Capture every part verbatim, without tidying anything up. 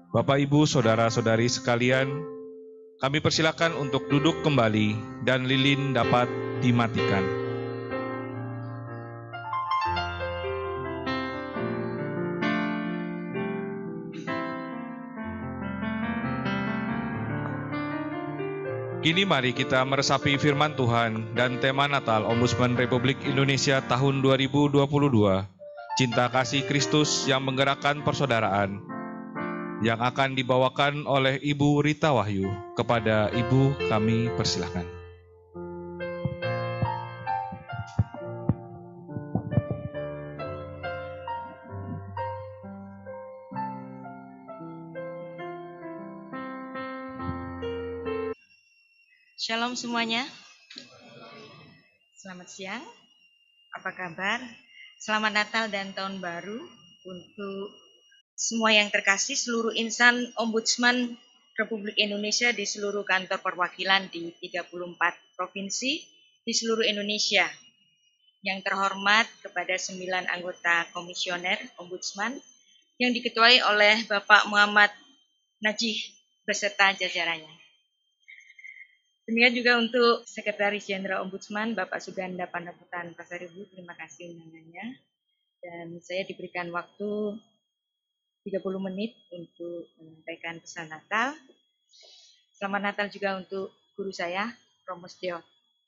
Bapak, Ibu, Saudara-saudari sekalian, kami persilakan untuk duduk kembali dan lilin dapat dimatikan. Kini mari kita meresapi firman Tuhan dan tema Natal Ombudsman Republik Indonesia tahun dua ribu dua puluh dua, Cinta Kasih Kristus yang Menggerakkan Persaudaraan, yang akan dibawakan oleh Ibu Rita Wahyu. Kepada Ibu kami persilahkan. Shalom semuanya. Selamat siang. Apa kabar? Selamat Natal dan Tahun Baru untuk semua yang terkasih, seluruh insan Ombudsman Republik Indonesia di seluruh kantor perwakilan di tiga puluh empat provinsi di seluruh Indonesia. Yang terhormat kepada sembilan anggota komisioner Ombudsman yang diketuai oleh Bapak Muhammad Najih beserta jajarannya. Demikian juga untuk Sekretaris Jenderal Ombudsman Bapak Suganda Pandaputan Pasaribu, terima kasih undangannya. Dan saya diberikan waktu tiga puluh menit untuk menyampaikan pesan Natal. Selamat Natal juga untuk guru saya, Romo Stio.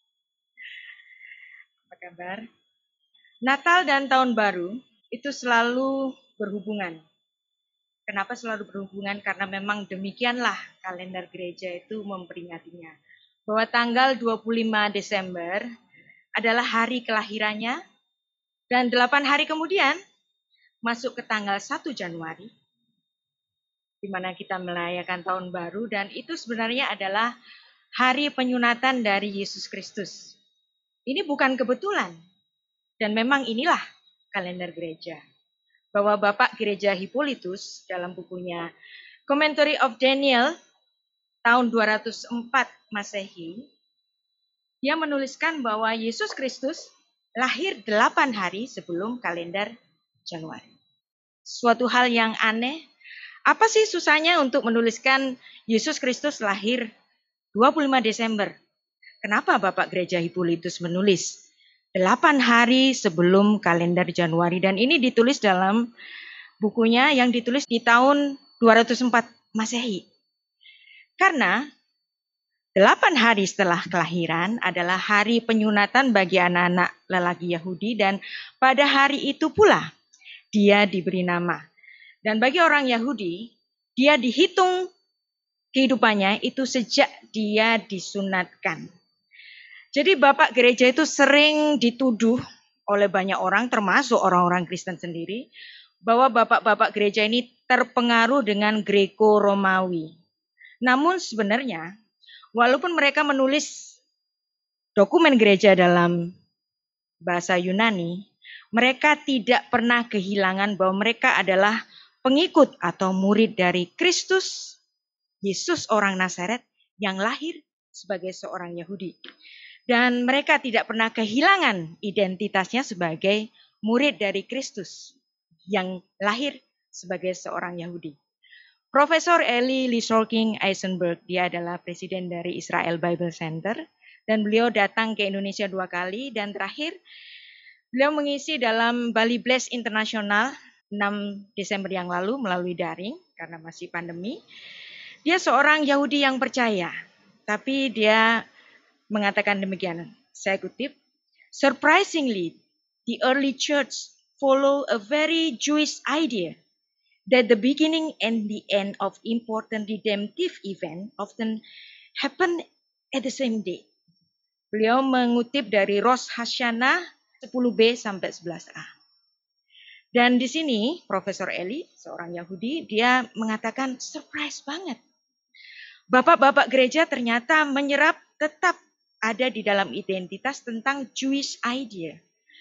Apa kabar? Natal dan Tahun Baru itu selalu berhubungan. Kenapa selalu berhubungan? Karena memang demikianlah kalender gereja itu memperingatinya. Bahwa tanggal dua puluh lima Desember adalah hari kelahirannya, dan delapan hari kemudian masuk ke tanggal satu Januari, di mana kita merayakan Tahun Baru, dan itu sebenarnya adalah hari penyunatan dari Yesus Kristus. Ini bukan kebetulan, dan memang inilah kalender gereja. Bahwa Bapak Gereja Hippolytus dalam bukunya Commentary of Daniel tahun dua ratus empat Masehi, dia menuliskan bahwa Yesus Kristus lahir delapan hari sebelum kalender Januari. Suatu hal yang aneh, apa sih susahnya untuk menuliskan Yesus Kristus lahir dua puluh lima Desember? Kenapa Bapak Gereja Hippolytus menulis delapan hari sebelum kalender Januari? Dan ini ditulis dalam bukunya yang ditulis di tahun dua ratus empat Masehi. Karena delapan hari setelah kelahiran adalah hari penyunatan bagi anak-anak lelaki Yahudi, dan pada hari itu pula dia diberi nama. Dan bagi orang Yahudi, dia dihitung kehidupannya itu sejak dia disunatkan. Jadi Bapak Gereja itu sering dituduh oleh banyak orang, termasuk orang-orang Kristen sendiri, bahwa Bapak-Bapak Gereja ini terpengaruh dengan Greko-Romawi. Namun sebenarnya, walaupun mereka menulis dokumen gereja dalam bahasa Yunani, mereka tidak pernah kehilangan bahwa mereka adalah pengikut atau murid dari Kristus, Yesus orang Nazaret yang lahir sebagai seorang Yahudi. Dan mereka tidak pernah kehilangan identitasnya sebagai murid dari Kristus yang lahir sebagai seorang Yahudi. Profesor Eli Lysorking Eisenberg, dia adalah presiden dari Israel Bible Center, dan beliau datang ke Indonesia dua kali, dan terakhir beliau mengisi dalam Bali Bless Internasional enam Desember yang lalu melalui daring karena masih pandemi. Dia seorang Yahudi yang percaya, tapi dia mengatakan demikian, saya kutip, "Surprisingly, the early church follow a very Jewish idea that the beginning and the end of important redemptive event often happen at the same day." Beliau mengutip dari Rosh Hashanah sepuluh b sampai sebelas a. Dan di sini Profesor Eli, seorang Yahudi, dia mengatakan surprise banget. Bapak-bapak gereja ternyata menyerap tetap ada di dalam identitas tentang Jewish idea.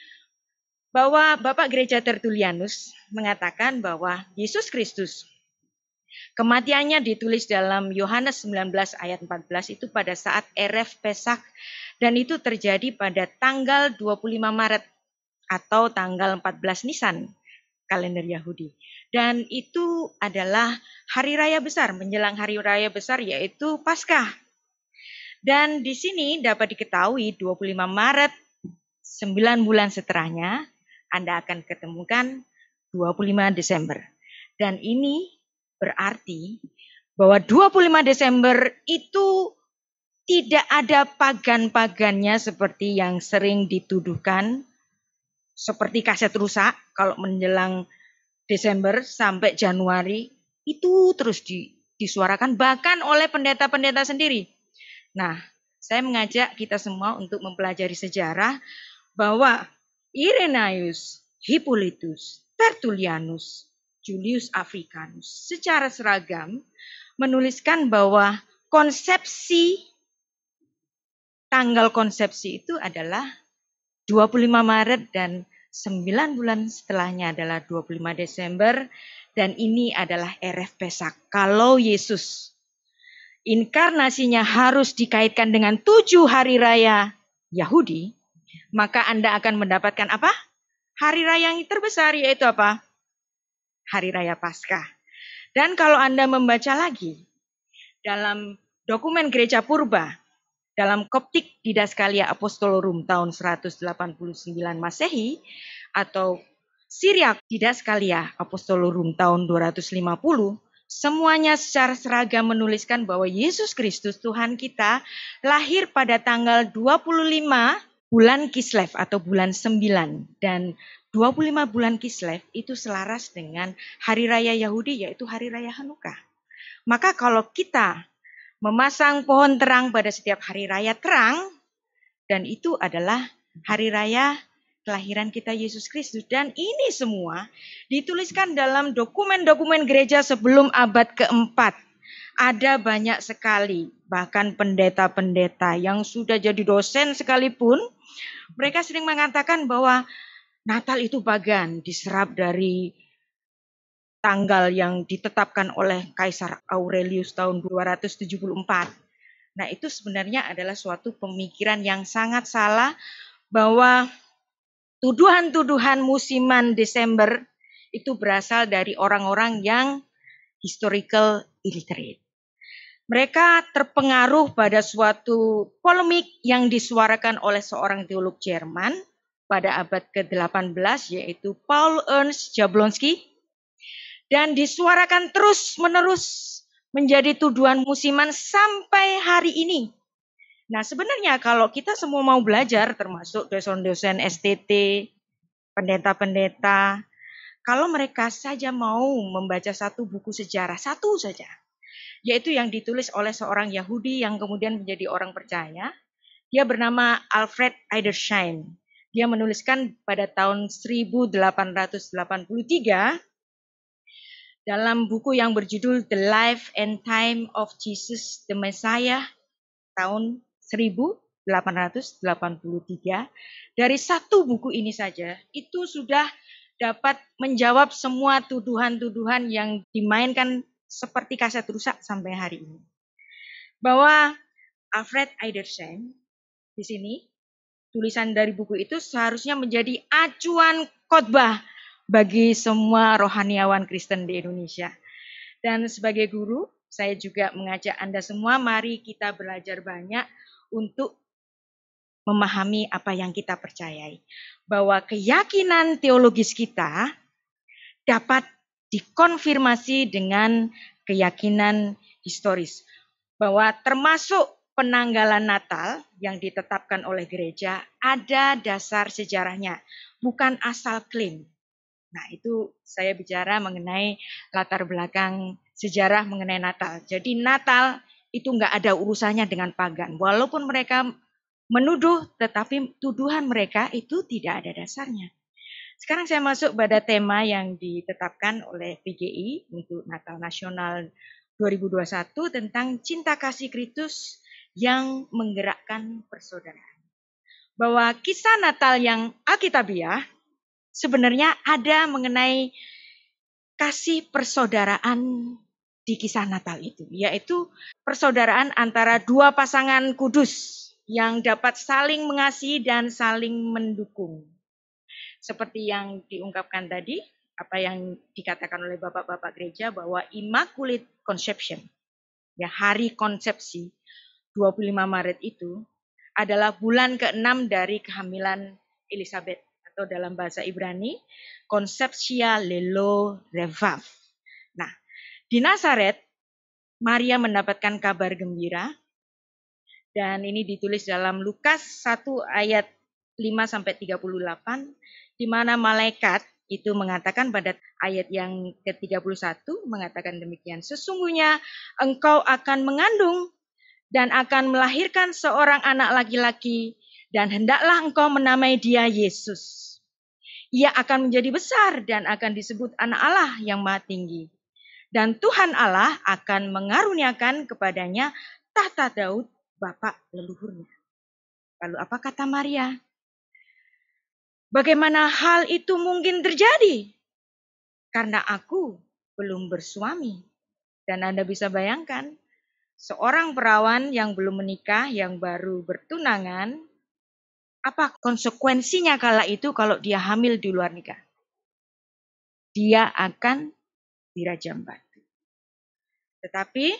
Bahwa Bapak Gereja Tertullianus mengatakan bahwa Yesus Kristus, kematiannya ditulis dalam Yohanes sembilan belas ayat empat belas itu pada saat Erev Pesak, dan itu terjadi pada tanggal dua puluh lima Maret atau tanggal empat belas Nisan kalender Yahudi. Dan itu adalah hari raya besar, menjelang hari raya besar yaitu Paskah. Dan di sini dapat diketahui dua puluh lima Maret, sembilan bulan setelahnya, Anda akan ketemukan dua puluh lima Desember. Dan ini berarti bahwa dua puluh lima Desember itu tidak ada pagan-pagannya seperti yang sering dituduhkan, seperti kaset rusak kalau menjelang Desember sampai Januari, itu terus di, disuarakan bahkan oleh pendeta-pendeta sendiri. Nah, saya mengajak kita semua untuk mempelajari sejarah bahwa Irenaeus, Hippolytus, Tertullianus, Julius Africanus secara seragam menuliskan bahwa konsepsi tanggal konsepsi itu adalah dua puluh lima Maret dan sembilan bulan setelahnya adalah dua puluh lima Desember, dan ini adalah Erev Pesak. Kalau Yesus inkarnasinya harus dikaitkan dengan tujuh hari raya Yahudi, maka Anda akan mendapatkan apa? Hari raya yang terbesar, yaitu apa? Hari raya Paskah. Dan kalau Anda membaca lagi dalam dokumen gereja purba, dalam Koptik Didaskalia Apostolorum tahun seratus delapan puluh sembilan Masehi atau Syriac Didaskalia Apostolorum tahun dua ratus lima puluh, semuanya secara seragam menuliskan bahwa Yesus Kristus Tuhan kita lahir pada tanggal dua puluh lima bulan Kislev atau bulan sembilan, dan dua puluh lima bulan Kislev itu selaras dengan hari raya Yahudi yaitu hari raya Hanukkah. Maka kalau kita memasang pohon terang pada setiap hari raya terang, dan itu adalah hari raya kelahiran kita Yesus Kristus. Dan ini semua dituliskan dalam dokumen-dokumen gereja sebelum abad keempat. Ada banyak sekali, bahkan pendeta-pendeta yang sudah jadi dosen sekalipun, mereka sering mengatakan bahwa Natal itu pagan, diserap dari tanggal yang ditetapkan oleh Kaisar Aurelius tahun dua ratus tujuh puluh empat. Nah, itu sebenarnya adalah suatu pemikiran yang sangat salah, bahwa tuduhan-tuduhan musiman Desember itu berasal dari orang-orang yang historical illiterate. Mereka terpengaruh pada suatu polemik yang disuarakan oleh seorang teolog Jerman pada abad ke delapan belas, yaitu Paul Ernst Jablonski. Dan disuarakan terus-menerus menjadi tuduhan musiman sampai hari ini. Nah, sebenarnya kalau kita semua mau belajar, termasuk dosen-dosen S T T, pendeta-pendeta, kalau mereka saja mau membaca satu buku sejarah, satu saja, yaitu yang ditulis oleh seorang Yahudi yang kemudian menjadi orang percaya, dia bernama Alfred Edersheim. Dia menuliskan pada tahun seribu delapan ratus delapan puluh tiga, dalam buku yang berjudul The Life and Time of Jesus the Messiah tahun seribu delapan ratus delapan puluh tiga. Dari satu buku ini saja itu sudah dapat menjawab semua tuduhan-tuduhan yang dimainkan seperti kaset rusak sampai hari ini. Bahwa Alfred Edersheim di sini, tulisan dari buku itu seharusnya menjadi acuan khotbah bagi semua rohaniawan Kristen di Indonesia. Dan sebagai guru, saya juga mengajak Anda semua, mari kita belajar banyak untuk memahami apa yang kita percayai. Bahwa keyakinan teologis kita dapat dikonfirmasi dengan keyakinan historis. Bahwa termasuk penanggalan Natal yang ditetapkan oleh gereja ada dasar sejarahnya, bukan asal klaim. Nah, itu saya bicara mengenai latar belakang sejarah mengenai Natal. Jadi Natal itu nggak ada urusannya dengan pagan. Walaupun mereka menuduh, tetapi tuduhan mereka itu tidak ada dasarnya. Sekarang saya masuk pada tema yang ditetapkan oleh P G I untuk Natal Nasional dua ribu dua puluh satu tentang cinta kasih Kristus yang menggerakkan persaudaraan. Bahwa kisah Natal yang alkitabiah sebenarnya ada mengenai kasih persaudaraan di kisah Natal itu, yaitu persaudaraan antara dua pasangan kudus yang dapat saling mengasihi dan saling mendukung. Seperti yang diungkapkan tadi, apa yang dikatakan oleh bapak-bapak gereja bahwa Immaculate Conception, ya hari konsepsi dua puluh lima Maret itu adalah bulan keenam dari kehamilan Elizabeth, atau dalam bahasa Ibrani Conceptia Lelo Revav. Nah, di Nazaret Maria mendapatkan kabar gembira, dan ini ditulis dalam Lukas satu ayat lima sampai tiga puluh delapan, di mana malaikat itu mengatakan pada ayat yang ke tiga puluh satu mengatakan demikian, sesungguhnya engkau akan mengandung dan akan melahirkan seorang anak laki-laki, dan hendaklah engkau menamai dia Yesus. Ia akan menjadi besar dan akan disebut anak Allah yang maha tinggi. Dan Tuhan Allah akan mengaruniakan kepadanya tahta Daud bapa leluhurnya. Lalu apa kata Maria? Bagaimana hal itu mungkin terjadi? Karena aku belum bersuami. Dan Anda bisa bayangkan, seorang perawan yang belum menikah, yang baru bertunangan, apa konsekuensinya kala itu kalau dia hamil di luar nikah? Dia akan dirajam batu. Tetapi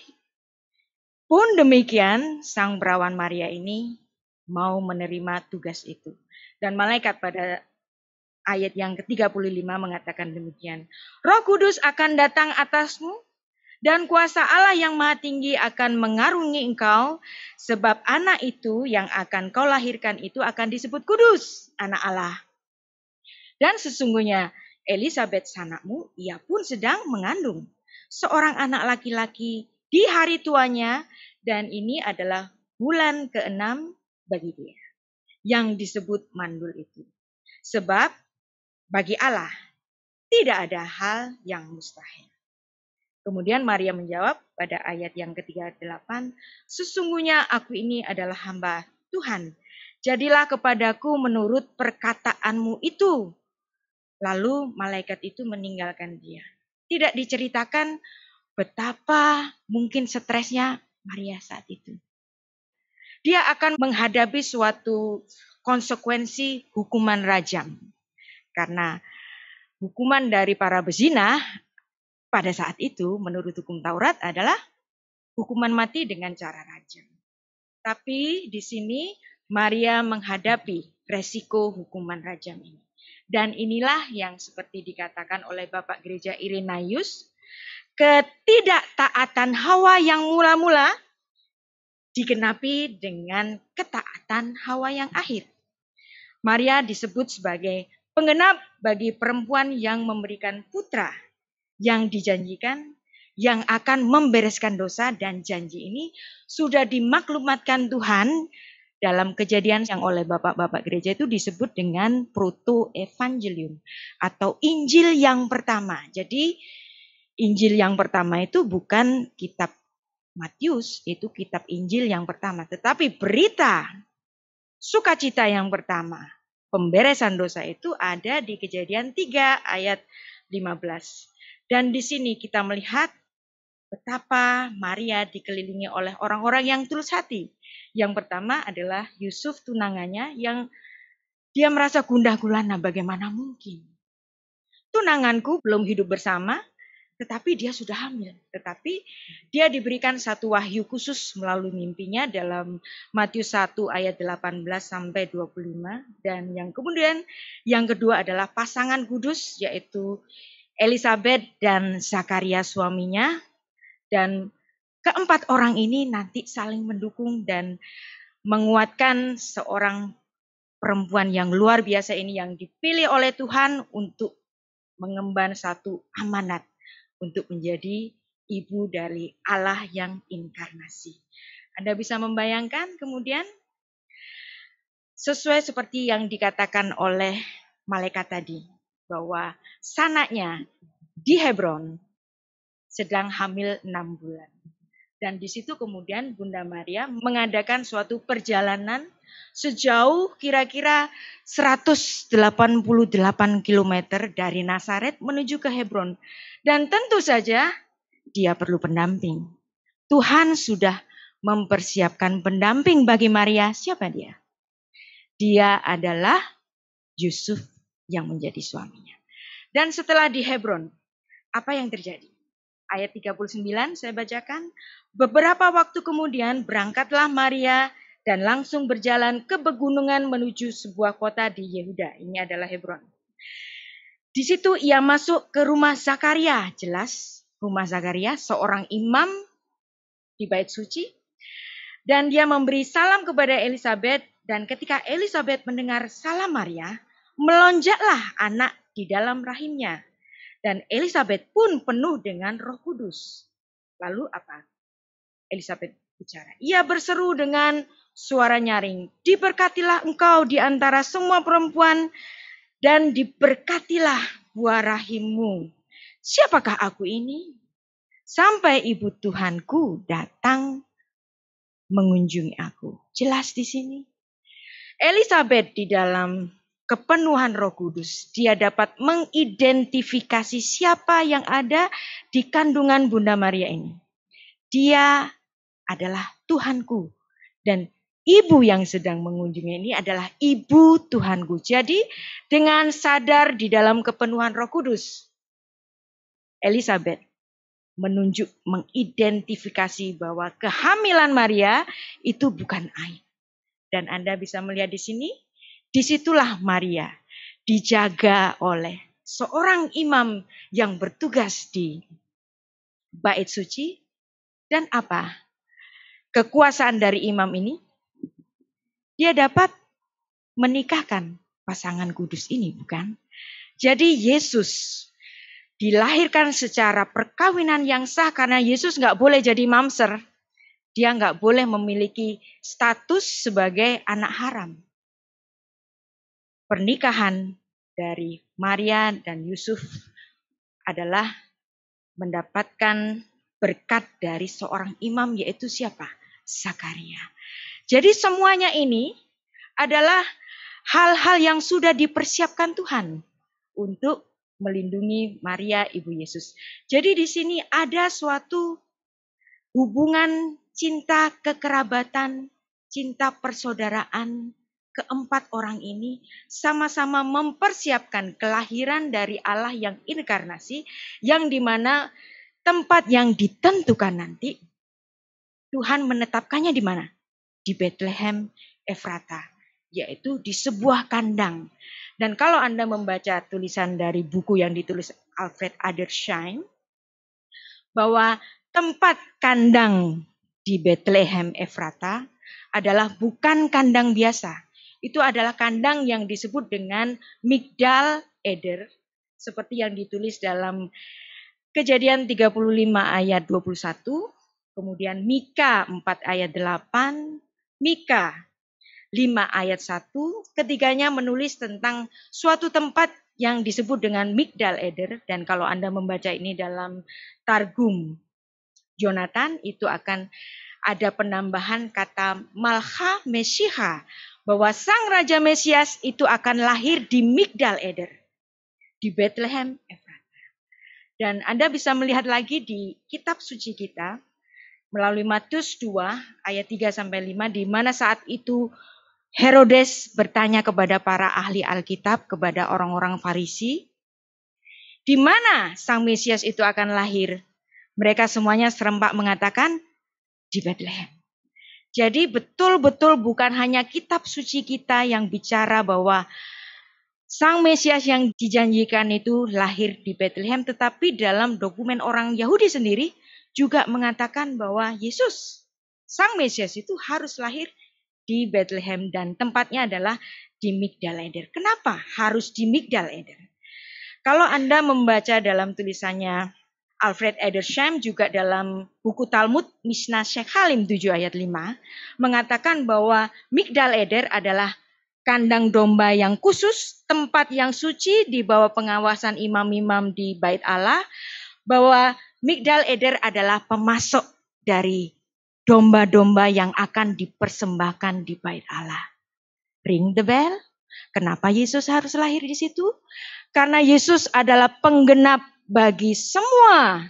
pun demikian, sang perawan Maria ini mau menerima tugas itu. Dan malaikat pada ayat yang ke tiga puluh lima mengatakan demikian. Roh Kudus akan datang atasmu, dan kuasa Allah yang maha tinggi akan mengarungi engkau, sebab anak itu yang akan kau lahirkan itu akan disebut kudus, anak Allah. Dan sesungguhnya Elizabeth sanakmu, ia pun sedang mengandung seorang anak laki-laki di hari tuanya, dan ini adalah bulan keenam bagi dia, yang disebut mandul itu. Sebab bagi Allah tidak ada hal yang mustahil. Kemudian Maria menjawab pada ayat yang ke tiga puluh delapan, sesungguhnya aku ini adalah hamba Tuhan. Jadilah kepadaku menurut perkataanmu itu. Lalu malaikat itu meninggalkan dia. Tidak diceritakan betapa mungkin stresnya Maria saat itu. Dia akan menghadapi suatu konsekuensi hukuman rajam. Karena hukuman dari para bezina pada saat itu menurut hukum Taurat adalah hukuman mati dengan cara rajam. Tapi di sini Maria menghadapi resiko hukuman rajam ini. Dan inilah yang seperti dikatakan oleh Bapak Gereja Irenaeus, ketidaktaatan Hawa yang mula-mula digenapi dengan ketaatan Hawa yang akhir. Maria disebut sebagai penggenap bagi perempuan yang memberikan putra yang dijanjikan, yang akan membereskan dosa, dan janji ini sudah dimaklumatkan Tuhan dalam Kejadian yang oleh bapak-bapak gereja itu disebut dengan proto-evangelium atau Injil yang pertama. Jadi Injil yang pertama itu bukan kitab Matius, itu kitab Injil yang pertama. Tetapi berita sukacita yang pertama, pemberesan dosa itu ada di Kejadian tiga ayat lima belas. Dan di sini kita melihat betapa Maria dikelilingi oleh orang-orang yang tulus hati. Yang pertama adalah Yusuf tunangannya yang dia merasa gundah gulana, bagaimana mungkin. Tunanganku belum hidup bersama, tetapi dia sudah hamil. Tetapi dia diberikan satu wahyu khusus melalui mimpinya dalam Matius satu ayat delapan belas sampai dua puluh lima. Dan yang kemudian yang kedua adalah pasangan kudus, yaitu Elizabeth dan Zakaria suaminya. Dan keempat orang ini nanti saling mendukung dan menguatkan seorang perempuan yang luar biasa ini yang dipilih oleh Tuhan untuk mengemban satu amanat untuk menjadi ibu dari Allah yang inkarnasi. Anda bisa membayangkan kemudian sesuai seperti yang dikatakan oleh malaikat tadi, bahwa sanaknya di Hebron sedang hamil enam bulan. Dan di situ kemudian Bunda Maria mengadakan suatu perjalanan sejauh kira-kira seratus delapan puluh delapan kilometer dari Nazaret menuju ke Hebron. Dan tentu saja dia perlu pendamping. Tuhan sudah mempersiapkan pendamping bagi Maria. Siapa dia? Dia adalah Yusuf yang menjadi suaminya. Dan setelah di Hebron, apa yang terjadi? Ayat tiga puluh sembilan saya bacakan. Beberapa waktu kemudian berangkatlah Maria dan langsung berjalan ke pegunungan menuju sebuah kota di Yehuda. Ini adalah Hebron. Di situ ia masuk ke rumah Zakaria. Jelas rumah Zakaria, seorang imam di bait suci. Dan dia memberi salam kepada Elisabet. Dan ketika Elisabet mendengar salam Maria, melonjaklah anak di dalam rahimnya. Dan Elisabet pun penuh dengan Roh Kudus. Lalu apa? Elisabet bicara. Ia berseru dengan suara nyaring. Diberkatilah engkau di antara semua perempuan dan diberkatilah buah rahimmu. Siapakah aku ini? Sampai ibu Tuhanku datang mengunjungi aku. Jelas di sini. Elisabet di dalam kepenuhan Roh Kudus, dia dapat mengidentifikasi siapa yang ada di kandungan Bunda Maria ini. Dia adalah Tuhanku dan ibu yang sedang mengunjungi ini adalah ibu Tuhanku. Jadi dengan sadar di dalam kepenuhan Roh Kudus, Elisabet menunjuk, mengidentifikasi bahwa kehamilan Maria itu bukan aib. Dan Anda bisa melihat di sini, disitulah Maria dijaga oleh seorang imam yang bertugas di bait suci. Dan apa? Kekuasaan dari imam ini, dia dapat menikahkan pasangan kudus ini, bukan? Jadi Yesus dilahirkan secara perkawinan yang sah karena Yesus nggak boleh jadi mamser. Dia nggak boleh memiliki status sebagai anak haram. Pernikahan dari Maria dan Yusuf adalah mendapatkan berkat dari seorang imam, yaitu siapa? Zakaria. Jadi semuanya ini adalah hal-hal yang sudah dipersiapkan Tuhan untuk melindungi Maria ibu Yesus. Jadi di sini ada suatu hubungan cinta kekerabatan, cinta persaudaraan. Keempat orang ini sama-sama mempersiapkan kelahiran dari Allah yang inkarnasi, yang dimana tempat yang ditentukan nanti Tuhan menetapkannya di mana? Di Bethlehem Efrata, yaitu di sebuah kandang. Dan kalau Anda membaca tulisan dari buku yang ditulis Alfred Adlersheim, bahwa tempat kandang di Bethlehem Efrata adalah bukan kandang biasa. Itu adalah kandang yang disebut dengan Migdal Eder, seperti yang ditulis dalam Kejadian tiga puluh lima ayat dua puluh satu, kemudian Mika empat ayat delapan, Mika lima ayat satu, ketiganya menulis tentang suatu tempat yang disebut dengan Migdal Eder. Dan kalau Anda membaca ini dalam Targum Jonathan, itu akan ada penambahan kata Malcha Mesiha, bahwa sang Raja Mesias itu akan lahir di Migdal Eder, di Bethlehem Efrata. Dan Anda bisa melihat lagi di kitab suci kita, melalui Matius dua ayat tiga sampai lima, di mana saat itu Herodes bertanya kepada para ahli Alkitab, kepada orang-orang Farisi, di mana sang Mesias itu akan lahir? Mereka semuanya serempak mengatakan, di Bethlehem. Jadi betul-betul bukan hanya kitab suci kita yang bicara bahwa sang Mesias yang dijanjikan itu lahir di Bethlehem, tetapi dalam dokumen orang Yahudi sendiri juga mengatakan bahwa Yesus, sang Mesias itu harus lahir di Bethlehem dan tempatnya adalah di Migdal Eder. Kenapa harus di Migdal Eder? Kalau Anda membaca dalam tulisannya Alfred Adlersheim, juga dalam buku Talmud Mishnah Shekhalim tujuh ayat lima, mengatakan bahwa Migdal Eder adalah kandang domba yang khusus, tempat yang suci di bawah pengawasan imam-imam di Bait Allah, bahwa Migdal Eder adalah pemasok dari domba-domba yang akan dipersembahkan di Bait Allah. Ring the bell? Kenapa Yesus harus lahir di situ? Karena Yesus adalah penggenap bagi semua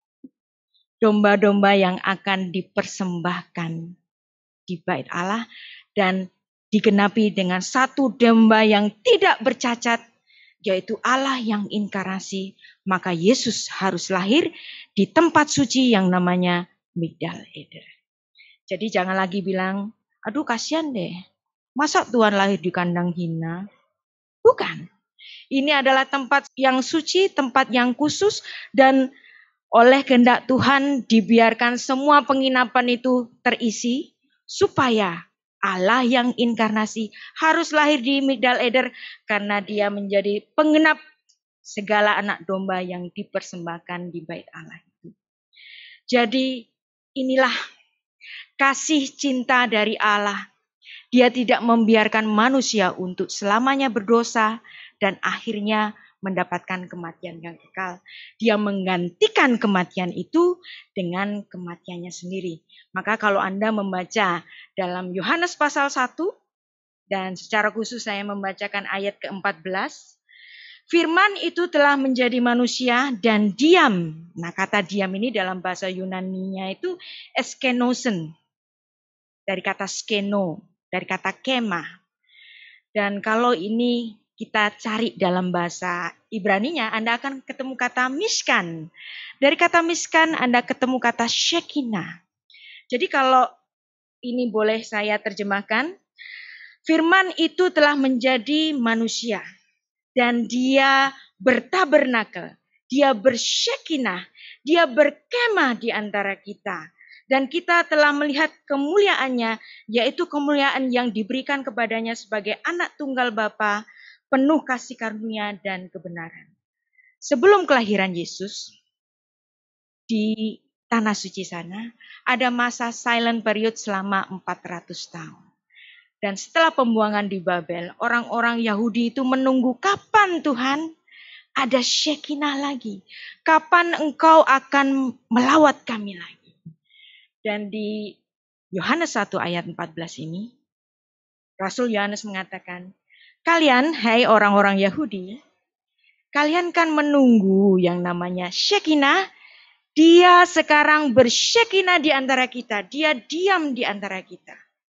domba-domba yang akan dipersembahkan di Bait Allah, dan digenapi dengan satu domba yang tidak bercacat yaitu Allah yang inkarnasi, maka Yesus harus lahir di tempat suci yang namanya Migdal Eder. Jadi jangan lagi bilang, aduh kasihan deh, masa Tuhan lahir di kandang hina? Bukan. Ini adalah tempat yang suci, tempat yang khusus, dan oleh kehendak Tuhan dibiarkan semua penginapan itu terisi, supaya Allah yang inkarnasi harus lahir di Migdal Eder, karena dia menjadi penggenap segala anak domba yang dipersembahkan di bait Allah itu. Jadi inilah kasih cinta dari Allah. Dia tidak membiarkan manusia untuk selamanya berdosa dan akhirnya mendapatkan kematian yang kekal. Dia menggantikan kematian itu dengan kematiannya sendiri. Maka kalau Anda membaca dalam Yohanes pasal satu, dan secara khusus saya membacakan ayat keempat belas, firman itu telah menjadi manusia dan diam. Nah, kata diam ini dalam bahasa Yunani-nya itu eskenosen. Dari kata skeno, dari kata kemah. Dan kalau ini kita cari dalam bahasa Ibrani-nya, Anda akan ketemu kata miskan. Dari kata miskan, Anda ketemu kata shekinah. Jadi kalau ini boleh saya terjemahkan, firman itu telah menjadi manusia. Dan dia bertabernakel, dia bersyekinah, dia berkemah di antara kita. Dan kita telah melihat kemuliaannya, yaitu kemuliaan yang diberikan kepadanya sebagai anak tunggal Bapa, penuh kasih karunia dan kebenaran. Sebelum kelahiran Yesus, di tanah suci sana, ada masa silent period selama empat ratus tahun. Dan setelah pembuangan di Babel, orang-orang Yahudi itu menunggu kapan Tuhan ada Shekinah lagi. Kapan engkau akan melawat kami lagi. Dan di Yohanes satu ayat empat belas ini, Rasul Yohanes mengatakan, kalian, hai orang-orang Yahudi, kalian kan menunggu yang namanya Shekinah. Dia sekarang bersyekinah di antara kita. Dia diam di antara kita.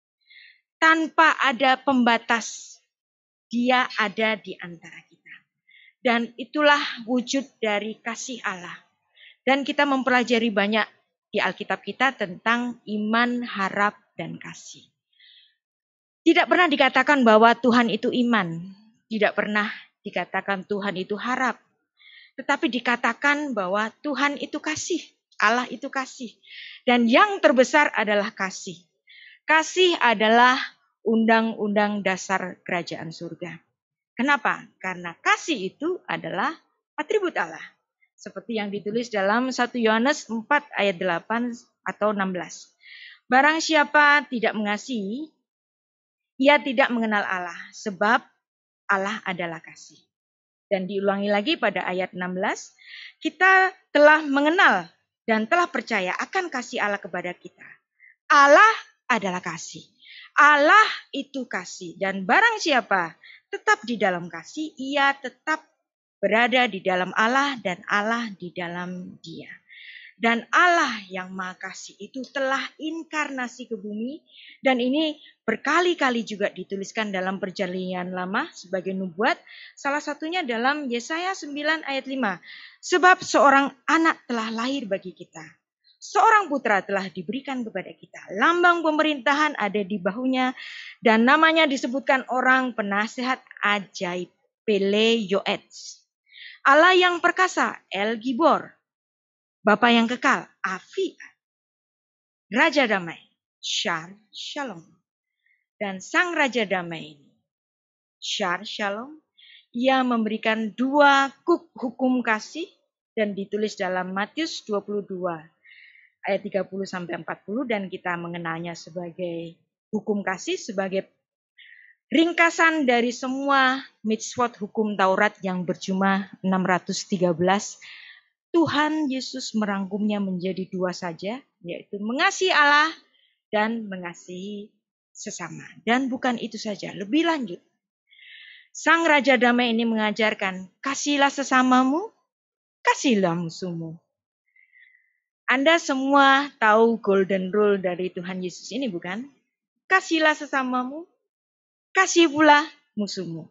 Tanpa ada pembatas, dia ada di antara kita. Dan itulah wujud dari kasih Allah. Dan kita mempelajari banyak di Alkitab kita tentang iman, harap, dan kasih. Tidak pernah dikatakan bahwa Tuhan itu iman. Tidak pernah dikatakan Tuhan itu harap. Tetapi dikatakan bahwa Tuhan itu kasih. Allah itu kasih. Dan yang terbesar adalah kasih. Kasih adalah undang-undang dasar kerajaan surga. Kenapa? Karena kasih itu adalah atribut Allah. Seperti yang ditulis dalam satu Yohanes empat ayat delapan atau enam belas. Barang siapa tidak mengasihi, ia tidak mengenal Allah, sebab Allah adalah kasih. Dan diulangi lagi pada ayat enam belas, kita telah mengenal dan telah percaya akan kasih Allah kepada kita. Allah adalah kasih. Allah itu kasih. Dan barang siapa tetap di dalam kasih, ia tetap berada di dalam Allah dan Allah di dalam dia. Dan Allah yang Maha Kasih itu telah inkarnasi ke bumi. Dan ini berkali-kali juga dituliskan dalam Perjanjian Lama sebagai nubuat. Salah satunya dalam Yesaya sembilan ayat lima. Sebab seorang anak telah lahir bagi kita. Seorang putra telah diberikan kepada kita. Lambang pemerintahan ada di bahunya. Dan namanya disebutkan orang penasehat ajaib. Pele Yoetz. Allah yang perkasa, El Gibor. Bapa yang kekal, Afi. Raja damai, Shar Shalom. Dan sang Raja damai ini, Shar Shalom, ia memberikan dua kuk hukum kasih dan ditulis dalam Matius dua puluh dua ayat tiga puluh sampai empat puluh, dan kita mengenalnya sebagai hukum kasih sebagai ringkasan dari semua mitzvot hukum Taurat yang berjumlah enam ratus tiga belas. Tuhan Yesus merangkumnya menjadi dua saja, yaitu mengasihi Allah dan mengasihi sesama. Dan bukan itu saja, lebih lanjut. Sang Raja Damai ini mengajarkan, kasihilah sesamamu, kasihilah musuhmu. Anda semua tahu golden rule dari Tuhan Yesus ini, bukan? Kasihilah sesamamu, kasih pula musuhmu.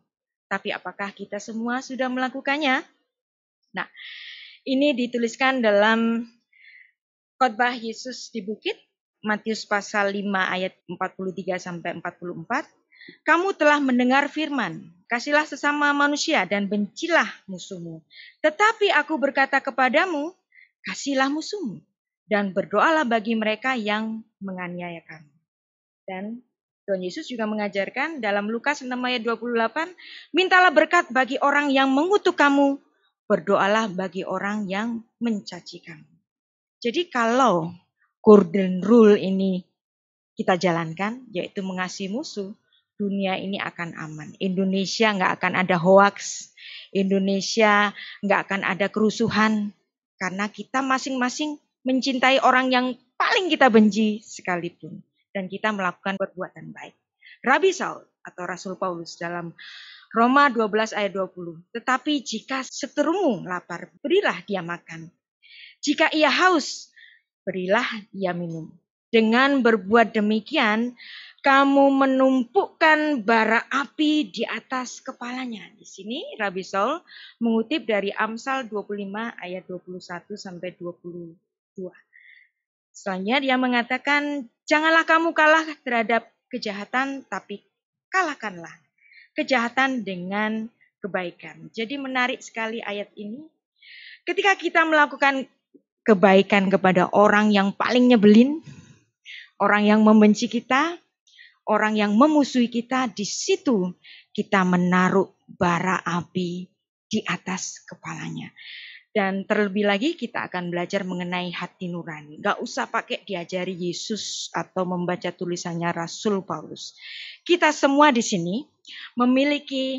Tapi apakah kita semua sudah melakukannya? Nah, ini dituliskan dalam khotbah Yesus di bukit, Matius pasal lima ayat empat puluh tiga sampai empat puluh empat. Kamu telah mendengar firman, kasihlah sesama manusia dan bencilah musuhmu. Tetapi aku berkata kepadamu, kasihlah musuhmu dan berdoalah bagi mereka yang menganiaya kamu. Dan Tuhan Yesus juga mengajarkan dalam Lukas enam ayat dua puluh delapan, mintalah berkat bagi orang yang mengutuk kamu, berdoalah bagi orang yang mencaci kamu. Jadi kalau golden rule ini kita jalankan, yaitu mengasihi musuh, dunia ini akan aman. Indonesia nggak akan ada hoaks, Indonesia nggak akan ada kerusuhan, karena kita masing-masing mencintai orang yang paling kita benci sekalipun. Dan kita melakukan perbuatan baik. Rabi Saul atau Rasul Paulus dalam Roma dua belas ayat dua puluh. Tetapi jika seterumu lapar, berilah dia makan. Jika ia haus, berilah ia minum. Dengan berbuat demikian, kamu menumpukan bara api di atas kepalanya. Di sini Rabi Saul mengutip dari Amsal dua puluh lima ayat dua puluh satu sampai dua puluh dua. Selanjutnya dia mengatakan, janganlah kamu kalah terhadap kejahatan, tapi kalahkanlah kejahatan dengan kebaikan. Jadi menarik sekali ayat ini. Ketika kita melakukan kebaikan kepada orang yang paling nyebelin, orang yang membenci kita, orang yang memusuhi kita, di situ kita menaruh bara api di atas kepalanya. Dan terlebih lagi kita akan belajar mengenai hati nurani. Gak usah pakai diajari Yesus atau membaca tulisannya Rasul Paulus. Kita semua di sini memiliki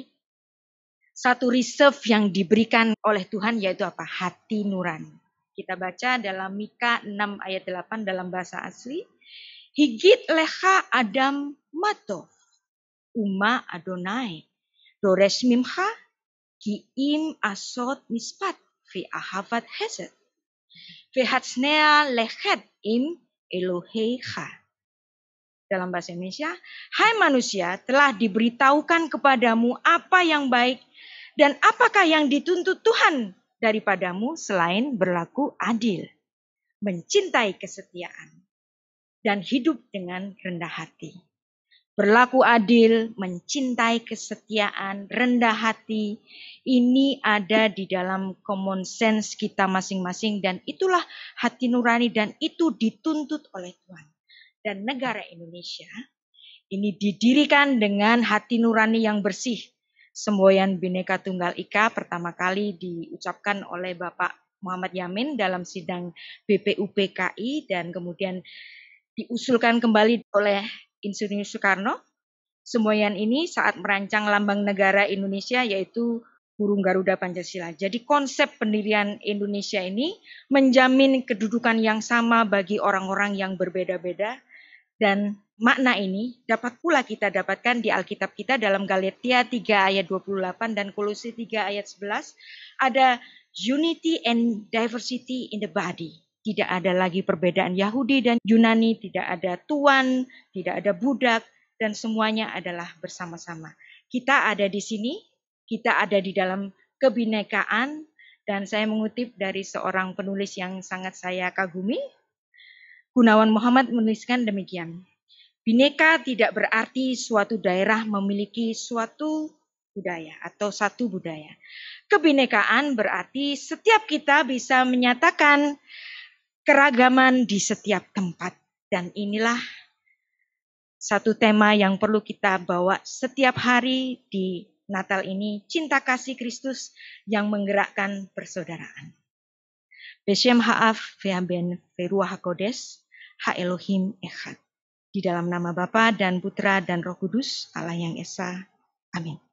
satu reserve yang diberikan oleh Tuhan, yaitu apa? Hati nurani. Kita baca dalam Mika enam ayat delapan dalam bahasa asli. Higit lecha Adam matov, uma Adonai, dores mimcha, kiim asot mispat, fi ahavat hesed, vehatsnea lechet im Eloheicha. Dalam bahasa Indonesia, hai manusia, telah diberitahukan kepadamu apa yang baik dan apakah yang dituntut Tuhan daripadamu selain berlaku adil, mencintai kesetiaan, dan hidup dengan rendah hati. Berlaku adil, mencintai kesetiaan, rendah hati, ini ada di dalam common sense kita masing-masing dan itulah hati nurani dan itu dituntut oleh Tuhan. Dan negara Indonesia ini didirikan dengan hati nurani yang bersih. Semboyan Bhinneka Tunggal Ika pertama kali diucapkan oleh Bapak Muhammad Yamin dalam sidang B P U P K I dan kemudian diusulkan kembali oleh Insinyur Soekarno. Semboyan ini saat merancang lambang negara Indonesia yaitu burung Garuda Pancasila. Jadi konsep pendirian Indonesia ini menjamin kedudukan yang sama bagi orang-orang yang berbeda-beda. Dan makna ini dapat pula kita dapatkan di Alkitab kita dalam Galatia tiga ayat dua puluh delapan dan Kolose tiga ayat sebelas. Ada unity and diversity in the body. Tidak ada lagi perbedaan Yahudi dan Yunani, tidak ada tuan, tidak ada budak, dan semuanya adalah bersama-sama. Kita ada di sini, kita ada di dalam kebinekaan, dan saya mengutip dari seorang penulis yang sangat saya kagumi, Gunawan Muhammad menuliskan demikian. Bhinneka tidak berarti suatu daerah memiliki suatu budaya atau satu budaya. Kebinekaan berarti setiap kita bisa menyatakan keragaman di setiap tempat. Dan inilah satu tema yang perlu kita bawa setiap hari di Natal ini. Cinta kasih Kristus yang menggerakkan persaudaraan. Beshem ha'af ve'aben ve'ruah hakodes ha Elohim echad. Di dalam nama Bapa dan Putra dan Roh Kudus, Allah yang Esa. Amin.